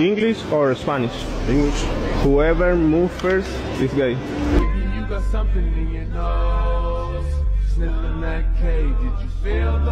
English or Spanish? English. Whoever moves first is gay. You got something in your nose. Sniffing that K, did you feel